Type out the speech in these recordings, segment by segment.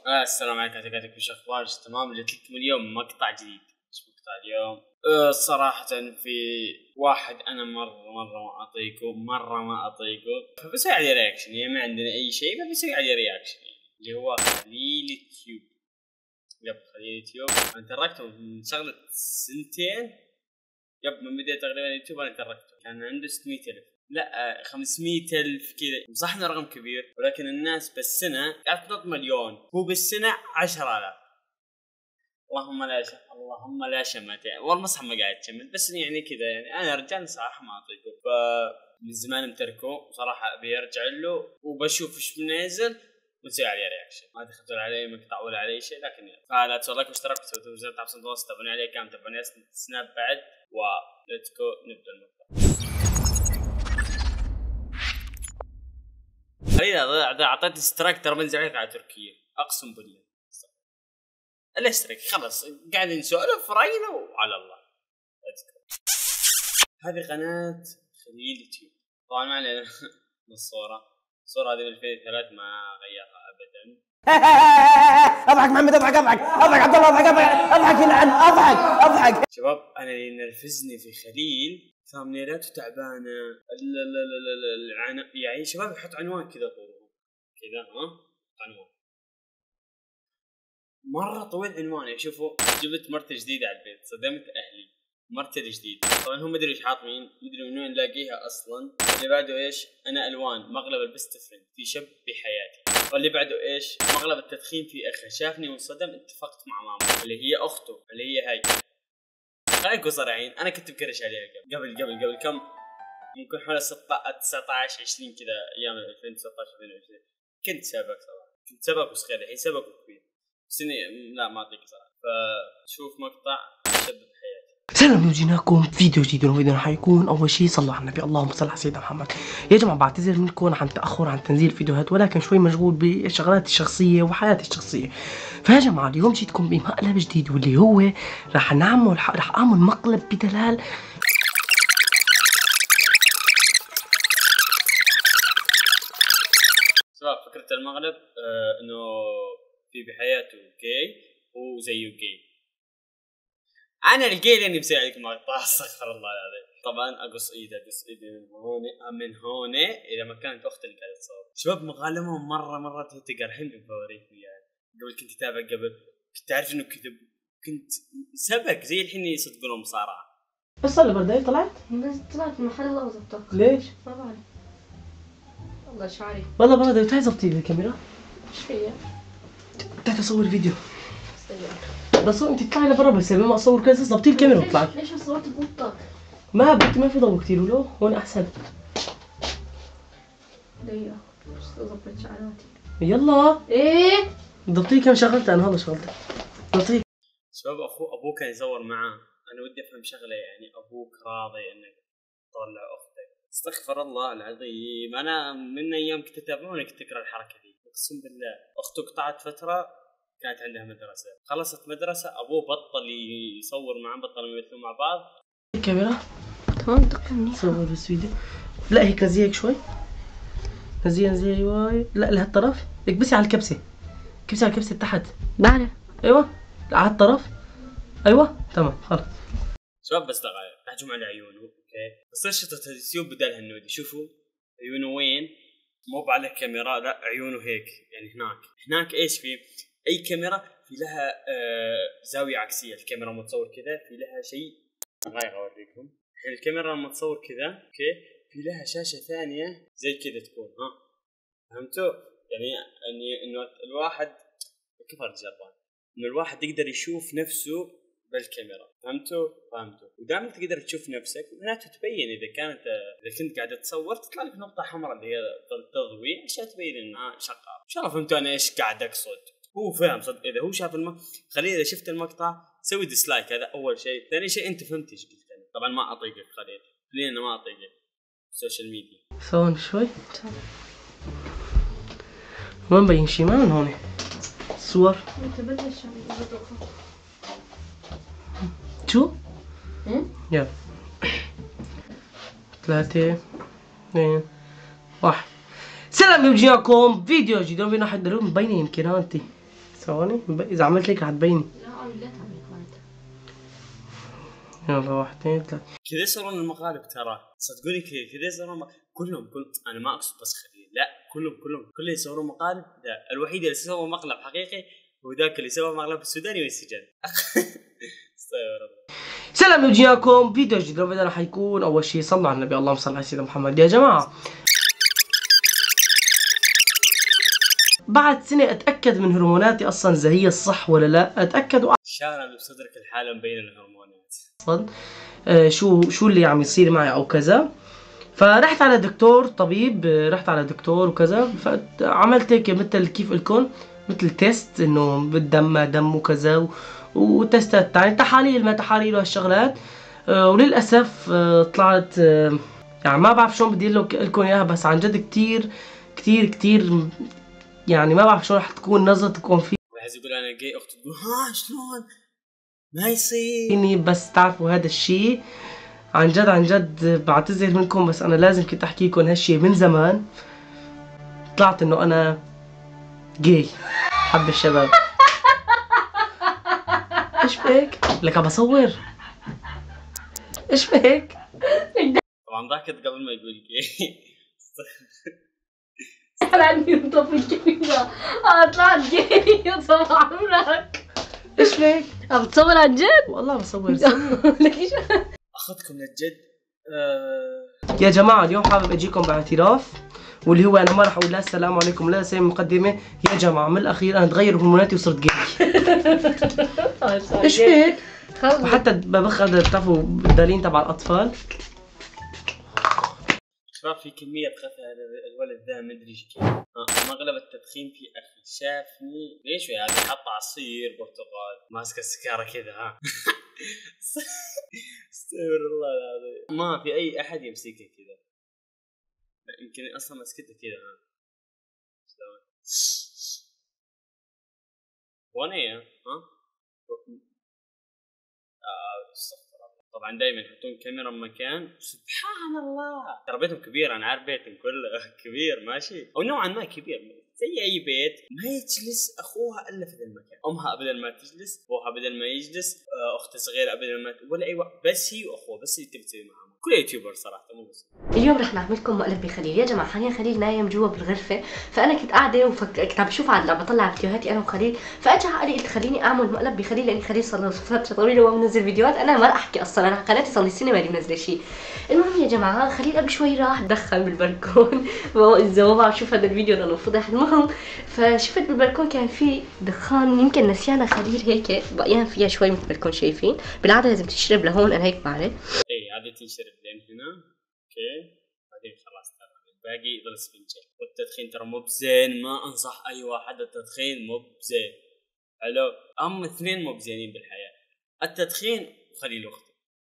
السلام عليكم، كيفك؟ وش اخبارك؟ تمام. جبت لكم اليوم مقطع جديد. ايش مقطع اليوم؟ صراحة في واحد انا مرة ما اطيقه، فبسوي عليه رياكشن. يعني ما عندنا اي شيء، فبسوي عليه رياكشن، اللي هو خليل تيوب. خليل تيوب انا تركته من شغلة سنتين. من بداية تقريبا يوتيوب انا تركته. كان عنده 600,000، لا 500,000 كذا. صح انه رقم كبير، ولكن الناس بالسنة قاعد تنط مليون، هو بالسنة 10,000. اللهم لا شمت يعني، والله مصحى ما قاعد تشمت، بس يعني كذا. يعني انا رجال صراحة ما اطيقه، فمن زمان متركه صراحة. ابي ارجع له وبشوف ايش بنزل ونسوي عليه رياكشن. ما دخلتوا عليه مقطع ولا عليه شيء، لكن فلا تسوي لايك واشتراك وسوي زر تحت الوسط. تابعوني عليه كام، تابعوني سناب بعد، وليتس جو نبدا المقطع. خلينا اذا اعطيت اشتراك ترى بنزل عليك على تركيا، اقسم بالله. الاشتراك خلاص قاعدين نسولف راينا وعلى الله. هذه قناة خليل تيوب. طبعا ما علينا من الصورة هذه من 2003 ما غيرها ابدا. اضحك محمد، اضحك عبد الله، اضحك يلعن، اضحك. شباب انا اللي ينرفزني في خليل ثامنيلاته تعبانه. يعني شباب يحط عنوان كذا طول كذا، عنوان مره طويل عنوان. شوفوا جبت مرتي جديده على البيت، صدمت اهلي مرتي الجديده. طبعا هم مدري ايش حاط مين، مدري من وين لاقيها اصلا. اللي بعده ايش؟ انا الوان مغلب البست فريند في شب بحياتي. واللي بعده ايش؟ مغلب التدخين في اخر شافني وانصدم، اتفقت مع ماما اللي هي اخته اللي هي هاي. خليكم صريحين، انا كنت بكرش عليها قبل كم، ممكن حوالي 19 20 كذا، ايام 2019 2020 كنت سابق وصغير. الحين سابق وكبير، بس اني لا ما اعطيك صراحه. فشوف مقطع شب بحياتي. سلام، جيناكم فيديو جديد. وفيديو حيكون اول شيء صلوا على النبي، اللهم صل على سيدنا محمد. يا جماعه بعتذر منكم عن تاخر عن تنزيل فيديوهات، ولكن شوي مشغول بشغلاتي الشخصيه وحياتي الشخصيه. فيا جماعه اليوم جيتكم بمقلب جديد، واللي هو راح اعمل مقلب بدلال. شباب فكره المقلب انه في بحياته جاي وزيه جاي. انا الجاي لاني بسوي عليك مقطع، استغفر الله العظيم. طبعا اقص ايدي من هون الى مكان اختي اللي قاعده تصور. شباب مغالمهم مره تهتقر. الحين بوريكم يعني. قبل كنت اتابع، كنت عارف انه كذب، كنت سبق زي الحين يصدقون مصارعه. بس صار برداي طلعت من محل الله وزبطك. ليش؟ ما بعرف والله شعري. والله برداي. تعي زبطي لي الكاميرا. ايش فيها؟ بدك اصور فيديو بس انت تطلعي لبرا، بس ما اصور كذا. ضبطي الكاميرا وطلعي. ليش صورت بوطك؟ ما في ضوء كثير، ولو هون احسن. دقيقة بس اظبط شعراتي. يلا ايه ضبطي كم شغلتي انا، هذا شغلتي. ضبطي. شباب ابوك كان يصور معاه. انا ودي افهم شغله، يعني ابوك راضي انك تطلع اختك؟ استغفر الله العظيم. انا من ايام كنت اتابعوني كنت اكره الحركه دي، اقسم بالله. اخته قطعت فتره كانت عندها مدرسه، خلصت مدرسه ابوه بطل يصور معاه، بطل يمثلون مع بعض. الكاميرا تمام دقة منيحة. صور بس فيديو. لا هيك نزيك شوي، نزي واي. لا لهالطرف، اكبسي على الكبسه، كبسي على الكبسه تحت. بعرف. ايوه على الطرف، ايوه تمام خلص. شباب بس دقائق احجم على عيونه، اوكي؟ بس رشطة اليوتيوب بدالها النودي. شوفوا عيونه وين، مو على الكاميرا، لا عيونه هيك. يعني هناك ايش في؟ اي كاميرا في لها زاويه عكسيه. الكاميرا لما تصور كذا في لها شيء غير اوريكم. الكاميرا لما تصور كذا اوكي في لها شاشه ثانيه زي كذا تكون. فهمتوا؟ يعني انه الواحد كيف الجربان، انه الواحد يقدر يشوف نفسه بالكاميرا. فهمتوا؟ ودائما تقدر تشوف نفسك، معناته تبين اذا كنت قاعده تصور تطلع لك نقطه حمراء اللي هي تضوي عشان تبين انها شغال. ان شاء الله فهمتوا انا ايش قاعد اقصد. هو فهم صدق. اذا هو شاف خليل، اذا شفت المقطع سوي ديسلايك، هذا اول شيء. ثاني شيء انت فهمت ايش قلت انا. طبعا ما اطيقك خليل، انا ما اطيقك السوشيال ميديا. ثواني شوي، ما مبين شي. ما من هون الصور. انت بلش شو؟ يلا 3 2 1. سلام، يجيكم فيديو جديد. بينا حد اليوم مبينه يمكن انت ثواني اذا عملت هيك رح تبيني. لا لا تعمل هذا. يلا 1 2 3. كذا يصورون المقالب ترى، صدقوني كذا يصورون كلهم انا ما اقصد بس خليل، لا كلهم يصورون مقالب. لا الوحيد اللي سوى مقلب حقيقي هو ذاك اللي سوى مقلب السوداني والسجن. استغفر الله. سلام وجياكم فيديو جديد. الفيديو راح يكون اول شيء صلوا على النبي، اللهم صل على سيدنا محمد. يا جماعه بعد سنه اتاكد من هرموناتي اصلا اذا هي الصح ولا لا، اتاكد شارع بصدرك الحاله مبين الهرمونات اصلا شو اللي عم يصير معي او كذا. فرحت على دكتور طبيب، رحت على دكتور وكذا، فعملت هيك مثل كيف لكم مثل تيست انه بالدم ما دم وكذا، وتستات يعني تحاليل ما تحاليل وهالشغلات. وللاسف طلعت يعني ما بعرف شلون بدي لكم اياها، بس عن جد كتير كتير كتير يعني ما بعرف شلون رح تكون نظرتكم فيه. عايز يقول انا جاي، اختي تقول ها شلون ما يصير. بس تعرفوا هذا الشيء عن جد بعتذر منكم، بس انا لازم كنت احكي لكم هالشيء من زمان. طلعت انه انا جاي حب الشباب. ايش فيك؟ لك عم بصور. ايش فيك؟ طبعا ضحكت قبل ما يقول جاي. انا عندي ينطف الكاميرا. طلعت جاي صباح عمرك. ايش فيك؟ عم تصور عن جد؟ والله بصور. ليش؟ اخذكم للجد. يا جماعه اليوم حابب اجيكم باعتراف، واللي هو انا ما راح اقول لا السلام عليكم لا اسوي مقدمه. يا جماعه من الاخير انا تغير هرموناتي وصرت جاي. ايش فيك؟ وحتى ببخ هذا بتعرفوا الدالين تبع الاطفال. شباب في كميه خفها الولد ذا ما ادري ايش كيف. مغلب التدخين في اخي شافني ليش هذا حط عصير برتقال ماسك السكاره كذا ها. استغفر الله العظيم. ما في اي احد يمسكها كذا، يمكن اصلا مسكته كذا ها. وانا ها استغفر الله. طبعا دائما يحطون كاميرا بمكان سبحان الله. ترى بيتهم كبير، انا عارف بيتهم كله كبير ماشي او نوعا ما كبير زي اي بيت. ما يجلس اخوها الا في ذا المكان، امها بدل ما تجلس، ابوها بدل ما يجلس، اخته صغيره بدل ما ولا اي واحد، بس هي واخوها بس اللي تبي تسوي معهم. كل يوتيوبر صراحه مو بس. اليوم رح نعمل لكم مقلب بخليل. يا جماعه حاليا خليل نايم جوا بالغرفه، فانا كنت قاعده كنت عم بشوف عم بطلع فيديوهاتي انا وخليل، فاجى علي قلت خليني اعمل مقلب بخليل، لاني خليل صار له فتره طويله وما منزل فيديوهات. انا ما رح احكي اصلا، انا قناتي صار لي سنه ماني منزله شيء. المهم يا جماعه خليل قبل شوي راح دخن بالبلكون. اذا ما بعرف شوف هذا الفيديو لانه فضح. المهم فشفت بالبلكون كان في دخان، يمكن نسيانه خليل هيك بقيان فيها شوي مثل ما بدكم شايفين. بالعاده لازم تشرب لهون، انا هيك بعرف. اي هذه تنشرب لين هنا اوكي، بعدين خلاص ترى الباقي يضل سفنجه. والتدخين ترى مو بزين، ما انصح اي واحد التدخين مو بزين. حلو اثنين مو بزينين بالحياه، التدخين وخليل اختي.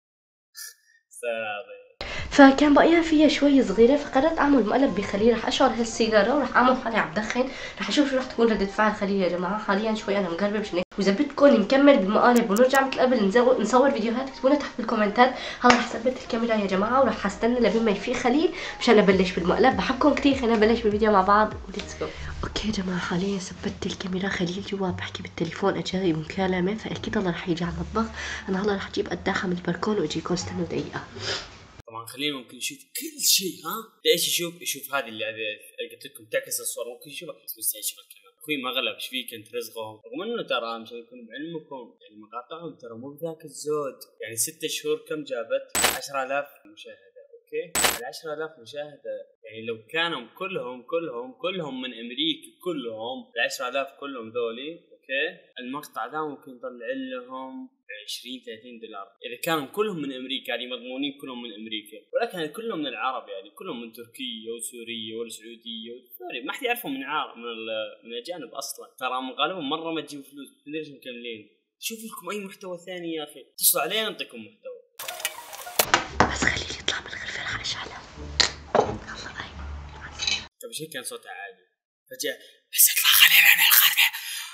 فكان بقيان فيها شوي صغيره، فقررت اعمل مقلب بخليل. رح اشعر هالسيجاره ورح اعمل حالي عم بدخن، رح اشوف شو رح تكون ردة فعل خليل. يا جماعه حاليا شوي انا مقربه مشان، واذا بدكم نكمل بالمقالب ونرجع مثل قبل نصور فيديوهات اكتبوا لنا تحت بالكومنتات. هلا رح ثبت الكاميرا يا جماعه ورح استنى لبين ما يفيق خليل مشان ابلش بالمقلب. بحبكم كثير، خلينا نبلش بالفيديو مع بعض. ليتس جو. اوكي يا جماعه حاليا ثبت الكاميرا، خليل جوا بحكي بالتليفون اجاني مكالمه، فاكيد هلا رح يجي على المطبخ. انا هلا رح اجيب قداحه من البلكون واجيكم، استنوا دقيقه. طبعا خلينا ممكن نشوف كل شيء ها. ايش يشوف هذه اللي قلت لكم تعكس الصور، ممكن يشوفها بس يشوف الكاميرا. اخوي ما غلب ايش فيك انت رزقهم، رغم انه ترى مشان يكون بعلمكم يعني مقاطعهم ترى مو بذاك الزود. يعني 6 شهور كم جابت؟ 10,000 مشاهده. اوكي ال 10,000 مشاهده يعني لو كانوا كلهم من امريكا، كلهم ال 10,000 كلهم ذولي اوكي، المقطع ذا ممكن يطلع لهم 20-30 دولار اذا كانوا كلهم من امريكا، يعني مضمونين كلهم من امريكا. ولكن كلهم من العرب، يعني كلهم من تركيا وسوريا والسعوديه وسوريا، ما حد يعرفهم من عرب من الاجانب اصلا. ترى غالبا مره ما تجيب فلوس، ليش مكملين؟ شوف لكم اي محتوى ثاني يا اخي، اتصلوا علينا نعطيكم محتوى. بس خليل يطلع من الغرفه رح اشعلها. يلا باي. طيب شيء كان صوته عادي فجاه بس يطلع خليل من الغرفه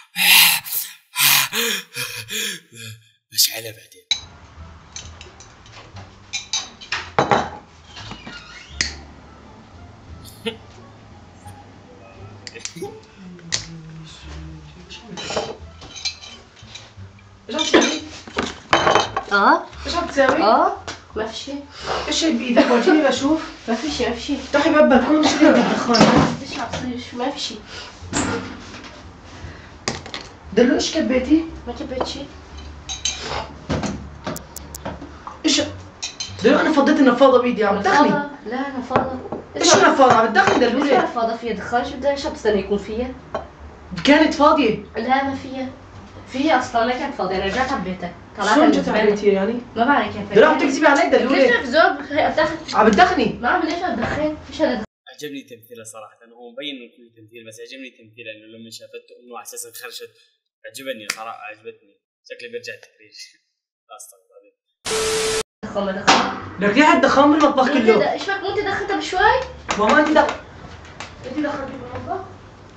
بشعلها بعدين. ايش عم تسوي؟ ايش عم تسوي؟ ما في شيء. ايش هيك بايدك؟ ورجيني بشوف. ما في شيء، ما في شيء. افتحي باب البلكون شيلي الدخان. ايش عم تصير؟ شو ما في شيء. دلو ايش كبيتي؟ ما كبيت شيء. ايش؟ دلو انا فضيت النفاضة بايدي عم تدخني. لا نفاضة. ايش النفاضة عم تدخني دلو ليش ليه؟ نفاضة فيها دخان؟ شو بدها ايش بتستنى يكون فيها؟ كانت فاضية. لا ما فيها. فيها اصلا ما كانت فاضية، انا رجعت عبيتها. شلون جت عبيتيها يعني؟ ما بعرف كيف. دلو عم تكذبي علي دلو ليش ليه؟ بدك زوج ادخن؟ عم تدخني. ما عم ليش ادخن؟ ايش انا عجبني تمثيله صراحه، هو مبين انه كله تمثيل بس عجبني تمثيله انه لما شافته انه على اساس انخرجت عجبني صراحه، عجبتني شكلي بيرجع التدريج. لا استغفر الله. دخان ما دخان؟ لك ريحة دخان بالمطبخ كله. ايش بك مو انت دخنتها بشوي؟ ماما انت دخلتي بالمطبخ؟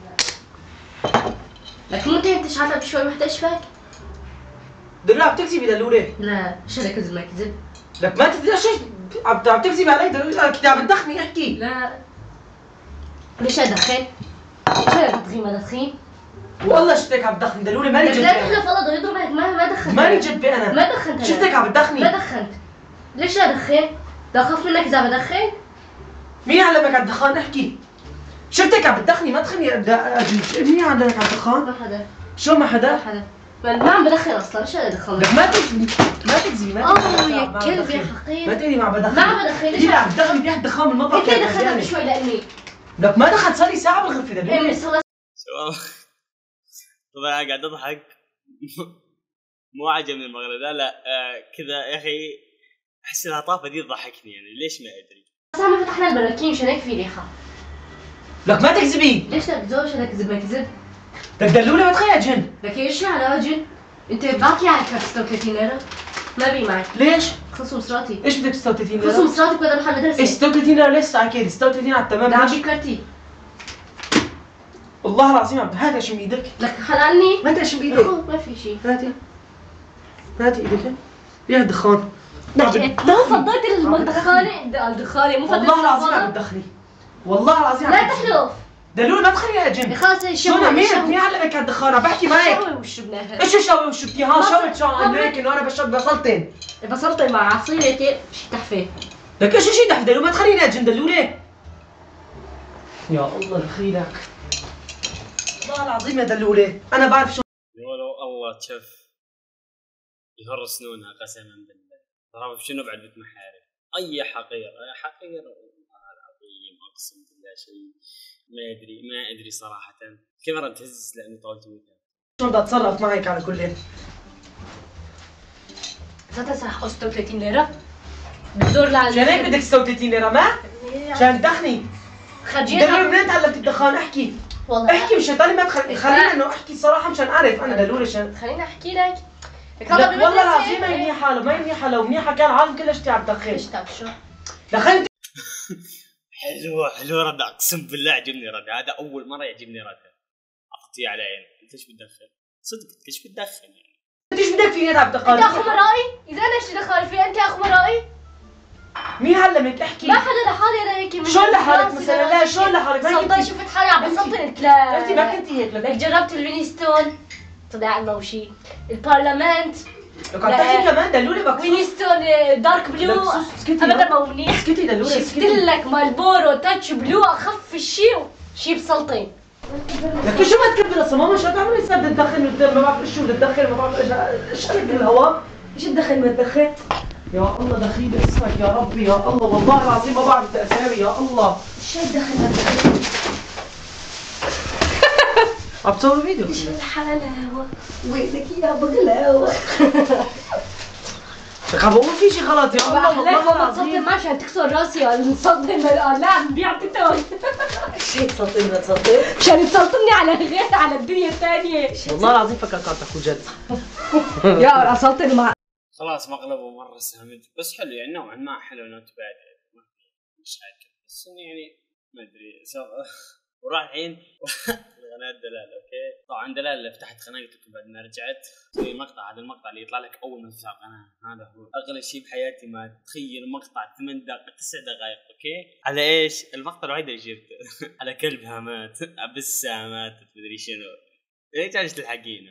لك مو انت شعلتها بشوي وحده ايش بك؟ دلو عم تكذبي دلو ليه؟ لا ايش هذا كذب ما كذب؟ لك ما تدري ايش عم تكذبي علي دلو، كنت عم تدخني احكي. لا ليش ادخن؟ ايش هذا تدخين ما تدخين؟ والله شفتك عم تدخني دلولي ماني جد لا بي تحلف والله بده يضربك ما دخنت. ماني جد بي انا. ما دخنت. شفتك عم تدخني. ما دخنت. ليش لا ادخن؟ بدي اخاف منك اذا بدخن؟ مين علمك على الدخان احكي؟ شفتك عم تدخني ما تخني مين علمك على الدخان؟ ما حدا. شو ما حدا؟ ما حدا. ما عم بدخن اصلا، ايش هذا دخان؟ لك ما تكذبي ما تكذبي ما تكذبي. يا كلب يا حقير. ما تقولي ما عم بدخن. ما عم بدخن. ليش عم تدخني ريحة دخان بالمطبخ؟ انت دخلت بشوي لاني. لك ما دخلت صار لي ساعة بالغرفة دلولي. طبعا قاعد اضحك. مو عجبني المقلب لا كذا يا اخي، احس العطافه دي تضحكني يعني ليش ما ادري. بس عم فتحنا البراكين مشان هيك في ريحه. لك ما تكذبي. ليش بدك زوج هذا كذب ما كذب؟ لك دلولي ما تخيل جن. لك ايش على وجه؟ انت باقي على كارت 36 ليره؟ ما بي معك. ليش؟ خصم صراتي. ايش بدك 36 ليرة؟ خصم صراتك بدل محل مدرسه. ايش 36 ليرة ليش ساعة كذا 36 على التمام؟ بدي اعطيك كارتي. والله العظيم عم هات اشم ايدك. لك حلالني؟ ما انت اشم ايدك. ما في شيء. هاتي هاتي ايدك. يا دخان. مو فضيت الدخانه مو فضيت. والله العظيم عم تدخلي. والله العظيم لا تحلف. دلول ما تدخلي يا جن. خلص شو مين علمك على الدخان؟ عم بحكي معك. شوي وشربناها. ايش شوي وشربتي؟ ها شوي شو هيك انه انا بشرب بسلطن. بسلطن مع عصير هيك شي تحفه. لك ايش شي دحف دلول ما تخليني يا جن دلولي. يا الله دخيلك. والله العظيم يا دلولي انا بعرف شو. ولو الله تشف يهر سنونها قسما بالله. ترى شنو بعد بنت محارب اي حقير والله العظيم اقسم بالله شيء ما ادري صراحه. الكاميرا تهز لانه طولت وجهها. شلون بدي اتصرف معك على كل هيك؟ لا تنسى 36 ليره. بتزور لعند عشان هيك بدك 36 ليرة ما؟ عشان تدخني. خرجينا. دلولي منين تعلمت الدخان احكي؟ والله احكي مشان تاني ما خلينا انه احكي صراحه مشان اعرف انا دلولي عشان. خليني احكي لك. لك والله العظيم ما منيحه لو ما منيحه لو منيحه كان العالم كله اشتي عم تدخن. ايش تعرف شو؟ دخلت. حلو رد اقسم بالله عجبني رد، هذا اول مره يعجبني ردها. اعطيه على عيني. انت ايش بتدخن؟ صدق ايش بتدخن يعني؟ انت ايش بدك فيني عم تدخن؟ انت اخو مرائي؟ اذا انا ايش دخل فيه انت اخو مرائي؟ مين علمك احكي؟ ما حدا لحالي انا هيك. شلون لحالك مثلا؟ لا شلون لحالك؟ ما صدق كنتي شفت حالي عم بسلطن الكلام. انت ما كنتي هيك. لك جربت الوينستون طلع الموشي. البرلمانت لك عم تحكي كمان دلولي مكسوس. وينستون دارك بلو ابدا مو منيح. اسكتي دلولي شفت لك مالبورو تاتش بلو اخف شيء بسلطن. لك شو ما تكبر اصلا ماما شو تعملي صار تدخن ما بعرف ايش تدخن ما بعرف ايش قلت بالهواء. ايش تدخن ما تدخن؟ يا الله دخيل اسمك يا ربي يا الله والله العظيم ما بعرف اسامي يا الله. شو دخل ما دخل؟ عم تصور فيديو. ايش الحلاوه؟ وينك يا بغلاوه؟ لك عم بقول في شيء غلط يا الله والله ما العظيم. تصدق ما عشان تكسر راسي ولا نصدم لا عم بيع تيتون. شيء تسلطني ما تسلطني؟ مشان تسلطني على غير على الدنيا الثانيه. والله العظيم فكرت عم تحكوا جد. يا اسلطن مع خلاص مقلبه مره سامج بس حلو يعني نوعا ما حلو نوت باد ما في مشاكل بس انه يعني ما ادري وراح الحين قناه دلال. اوكي طبعا دلال اللي فتحت قناه يوتيوب بعد ما رجعت في مقطع، هذا المقطع اللي يطلع لك اول ما تفتح القناه هذا هو اغلى شيء بحياتي ما تخيل مقطع 8 دقائق 9 دقائق. اوكي على ايش؟ المقطع الوحيد اللي جبته على كلب هامات ابسها ماتت مدري شنو. ليش عايش تلحقين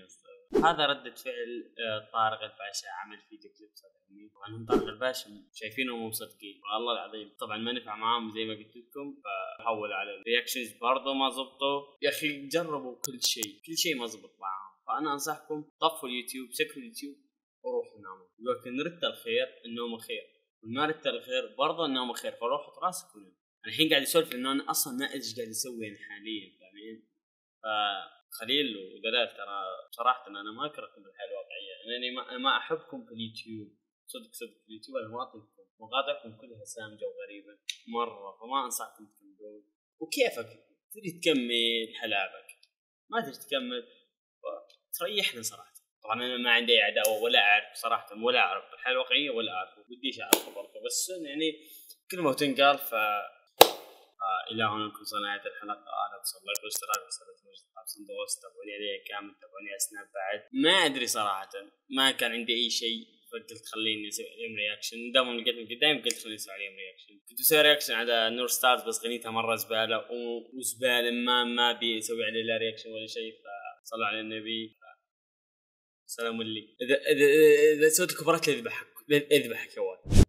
هذا ردة فعل طارق الباشا عمل فيديو كليب صدقني. طبعا هم طارق الباشا شايفينهم مو مصدقين والله العظيم. طبعا ما نفع معاهم زي ما قلت لكم، فحولوا على الرياكشنز برضه ما زبطوا. يا اخي جربوا كل شيء ما زبط معاهم. فانا انصحكم طفوا اليوتيوب، سكروا اليوتيوب وروحوا ناموا. لكن رد الخير النوم خير، وما رد الخير برضه النوم خير. فروحوا راسك ونام. الحين قاعد اسولف لانه انا اصلا ما ادري ايش قاعد اسوي انا حاليا، فاهمين؟ فخليل ودلال ترى صراحه انا ما اكرهكم بالحياه الواقعيه، انني ما احبكم في اليوتيوب. صدق اليوتيوب انا ما اعطيكم مقاطعكم كلها سامجه وغريبه مره، فما انصحكم تكملون. وكيفك تريد تكمل حلابك، ما تريد تكمل تريحنا صراحه. طبعا انا ما عندي عداوه ولا اعرف صراحه، ولا اعرف الحياه الواقعيه ولا اعرف، وديش اعرفه برضه، بس يعني كلمه وتنقال. ف الى هنا نكون صناعة الحلقه. لا تنسوا اللايك والاشتراك وصلت دوست. تابعوني عليه كامل، تابعوني اسناب بعد. ما ادري صراحه، ما كان عندي اي شيء فقلت خليني اسوي عليهم رياكشن. دام لقيت من قدامي قلت خليني اسوي عليهم رياكشن. كنت اسوي رياكشن على نور ستارز بس غنيتها مره زباله وزباله، ما بي اسوي عليه لا رياكشن ولا شيء. فصلوا على النبي. سلام لي. اذا سويت كبرات اذبحك يا ولد.